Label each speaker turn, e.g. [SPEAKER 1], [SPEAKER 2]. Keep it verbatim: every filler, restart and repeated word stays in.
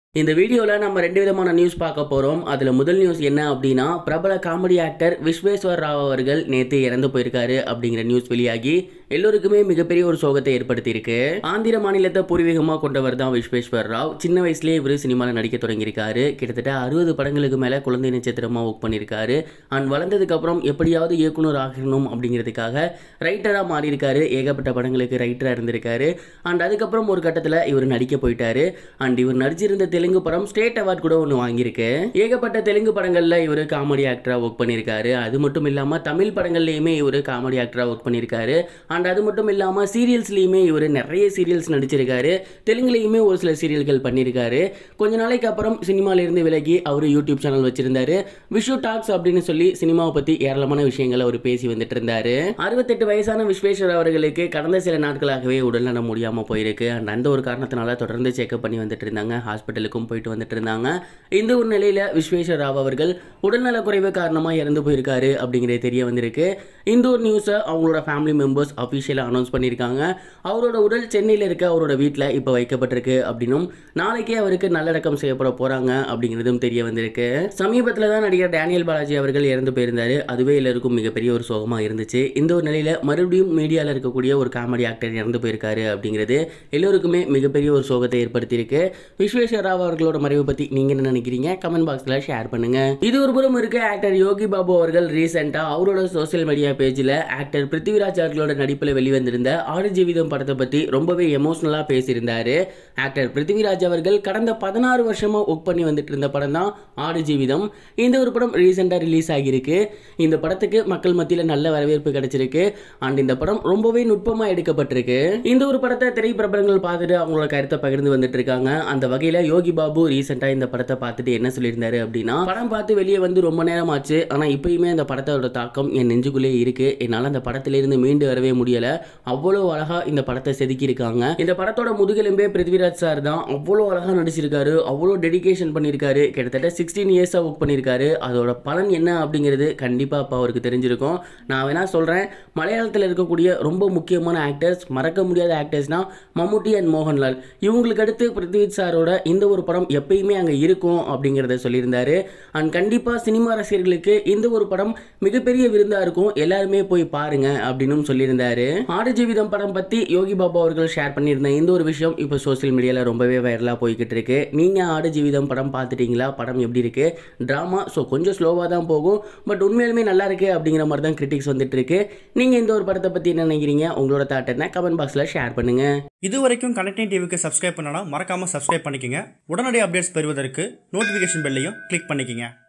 [SPEAKER 1] இந்த வீடியோல நம்ம ரெண்டு விதமான நியூஸ் பார்க்க போறோம். அதுல முதல் நியூஸ் என்ன அப்படின்னா, பிரபல காமெடி ஆக்டர் விஸ்வேஸ்வர் ராவ் அவர்கள் நேத்து இறந்து போயிருக்காரு அப்படிங்கிற நியூஸ் வெளியாகி எல்லோருக்குமே மிகப்பெரிய ஒரு சோகத்தை ஏற்படுத்தி இருக்கு. ஆந்திர மாநிலத்தை பூர்வீகமா கொண்டவர் தான் விஸ்வேஸ்வர் ராவ். சின்ன வயசுலேயே இவரு சினிமாவில் நடிக்க தொடங்கியிருக்காரு. கிட்டத்தட்ட அறுபது படங்களுக்கு மேல குழந்தை நட்சத்திரமா ஒர்க் பண்ணியிருக்காரு. அண்ட் வளர்ந்ததுக்கு அப்புறம் எப்படியாவது இயக்குனர் ஆகணும் அப்படிங்கிறதுக்காக ரைட்டரா மாறி இருக்காரு. ஏகப்பட்ட படங்களுக்கு ரைட்டரா இருந்திருக்காரு. அண்ட் அதுக்கப்புறம் ஒரு கட்டத்தில் இவர் நடிக்க போயிட்டாரு. அண்ட் இவர் நடிச்சிருந்த தெலுங்கு படம் ஸ்டேட் அவார்ட் கூட ஒன்று வாங்கியிருக்கு. ஏகப்பட்ட தெலுங்கு படங்கள்ல இவர் காமெடி ஆக்டரா ஒர்க் பண்ணியிருக்காரு. அது மட்டும் இல்லாம தமிழ் படங்கள்லயுமே இவர் காமெடி ஆக்டரா ஒர்க் பண்ணியிருக்காரு. அண்ட் அது மட்டும் இல்லாம சீரியல்ஸ்லயுமே இவர் நிறைய சீரியல்ஸ் நடிச்சிருக்காரு. தெலுங்குலயுமே ஒரு சில சீரியல்கள் பண்ணியிருக்காரு. கொஞ்ச நாளைக்கு அப்புறம் சினிமால இருந்து விலகி அவர் யூடியூப் சேனல் வச்சிருந்தாரு. விஷு டாக்ஸ் அப்படின்னு சொல்லி சினிமாவை பத்தி ஏராளமான விஷயங்களை அவர் பேசி வந்துட்டு இருந்தாரு. அறுபத்தெட்டு வயசான விஸ்வேஸ்வர் அவர்களுக்கு கடந்த சில நாட்களாகவே உடல்நலம் முடியாம போயிருக்கு. அண்ட் அந்த ஒரு காரணத்தினால தொடர்ந்து செக்அப் பண்ணி வந்துட்டு இருந்தாங்க. ஹாஸ்பிட்டலுக்கும் போயிட்டு வந்துட்டு இருந்தாங்க. இந்த ஒரு நிலையில விஸ்வேஸ்வர் ராவ் அவர்கள் உடல்நல குறைவு காரணமா இறந்து போயிருக்காரு அப்படிங்கிறது தெரிய வந்திருக்கு. இந்த ஒரு நியூஸை அவங்களோட ஃபேமிலி மெம்பர்ஸ் அஃபிஷியலா அனௌன்ஸ் பண்ணியிருக்காங்க. அவரோட உடல் சென்னையில் இருக்க அவரோட வீட்டில் இப்போ வைக்கப்பட்டிருக்கு அப்படின்னும் நாளைக்கே அவருக்கு நல்லடக்கம் செய்யப்பட போறாங்க அப்படிங்கிறதும் தெரிய வந்திருக்கு. சமீபத்தில் தான் நடிகர் டேனியல் பாலாஜி அவர்கள் இறந்து போயிருந்தாரு. அதுவே எல்லாருக்கும் மிகப்பெரிய ஒரு சோகமாக இருந்துச்சு. இந்த ஒரு நிலையில மறுபடியும் மீடியாவில் இருக்கக்கூடிய ஒரு காமெடி ஆக்டர் இறந்து போயிருக்காரு அப்படிங்கிறது எல்லோருக்குமே மிகப்பெரிய ஒரு சோகத்தை ஏற்படுத்தியிருக்கு. விஸ்வேஸ்வர் ராவ் அவர்களோட மறைவு பத்தி நீங்க என்ன நினைக்கிறீங்க? கமெண்ட் பாக்ஸ்ல ஷேர் பண்ணுங்க. இது ஒரு புறம் இருக்க ஆக்டர் யோகி பாபு அவர்கள் ரீசெண்டா அவரோட சோசியல் மீடியா பேஜ்ல ஆக்டர் பிருத்திவிராஜ் அவர்களோட நடிப்புல வெளிவந்திருந்த ஆடு ஜீவிதம் படத்தை பத்தி ரொம்பவே எமோஷனலா பேசியிருந்தாரு. ஆக்டர் பிருத்திவிராஜ் அவர்கள் கடந்த பதினாறு வருஷமா ஒர்க் பண்ணி வந்துட்டு இருந்த படம் தான் ஆடு ஜீவிதம். இந்த ஒரு படம் ரீசெண்டா ரிலீஸ் ஆகியிருக்கு. இந்த படத்துக்கு மக்கள் மத்தியில நல்ல வரவேற்பு கிடைச்சிருக்கு. அண்ட் இந்த படம் ரொம்பவே நுட்பமா எடுக்கப்பட்டிருக்கு. இந்த ஒரு படத்தை திரைப்பிரபலங்கள் பார்த்துட்டு அவங்களோட கருத்தை பகிர்ந்து வந்துட்டு இருக்காங்க. அந்த வகையில யோகி பாபு ரீசெண்டா இந்த படத்தை பார்த்துட்டு என்ன சொல்லியிருந்தாரு அப்படின்னா, படம் பார்த்து வெளியே வந்து ரொம்ப நேரம் ஆச்சு. ஆனா இப்பயுமே அந்த படத்தோட தாக்கம் என் நெஞ்சுக்குள்ளே இருக்கு. என்னால அந்த படத்திலிருந்து மீண்டு வரவே முடியல. அவ்வளோ அழகா இந்த படத்தை செதுக்கி இருக்காங்க. இந்த படத்தோட முதுகெலும்பே பிருத்திவிராஜ் சார் தான். அவ்வளோ அழகா நடிச்சிருக்காரு. அவ்வளோ டெடிகேஷன் பண்ணியிருக்காரு. கிட்டத்தட்ட சிக்ஸ்டீன் இயர்ஸா ஒர்க் பண்ணியிருக்காரு. அதோட பலன் என்ன அப்படிங்கிறது கண்டிப்பா அப்போ அவருக்கு தெரிஞ்சிருக்கும். நான் வேணா சொல்றேன், மலையாளத்தில் இருக்கக்கூடிய ரொம்ப முக்கியமான ஆக்டர்ஸ், மறக்க முடியாத ஆக்டர்ஸ்னா மம்முட்டி அண்ட் மோகன்லால். இவங்களுக்கு அடுத்து பிருத்திவிராஜ் சாரோட இந்த ஒரு படம் எப்பயுமே அங்கே இருக்கும் அப்படிங்கிறத சொல்லியிருந்தாரு. அண்ட் கண்டிப்பா சினிமா ரசிகர்களுக்கு இந்த ஒரு படம் மிகப்பெரிய விருந்தா இருக்கும். எல்லாருமே போய் பாருங்க அப்படின்னு சொல்லியிருந்தாரு. ஆடு ஜீவிதம் படம் பத்தி யோகி பாபு அவர்கள் ஷேர் பண்ணியிருந்த இந்த ஒரு விஷயம் இப்போ சோசியல் மீடியால ரொம்பவே வைரலா போய்கிட்டு இருக்கு. நீங்க ஆடு ஜீவிதம் படம் பார்த்துட்டீங்களா? படம் எப்படி இருக்கு? டிராமா ஸோ கொஞ்சம் ஸ்லோவா தான் போகும். பட் உண்மையிலுமே நல்லா இருக்கு அப்படிங்கிற மாதிரி தான் கிரிட்டிக்ஸ் வந்துட்டு இருக்கு. நீங்க இந்த ஒரு படத்தை பத்தி என்ன நினைக்கிறீங்க? உங்களோட தாட் என்ன? கமெண்ட் பாக்ஸ்ல ஷேர் பண்ணுங்க.
[SPEAKER 2] இது வரைக்கும் கனெக்டிங் டிவிக்கு சப்ஸ்கிரைப் பண்ணனா மறக்காம சப்ஸ்கிரைப் பண்ணிக்கங்க. உடனடி அப்டேட்ஸ் பெறுவதற்கு நோட்டிஃபிகேஷன் பெல்லையும் கிளிக் பண்ணிக்கங்க.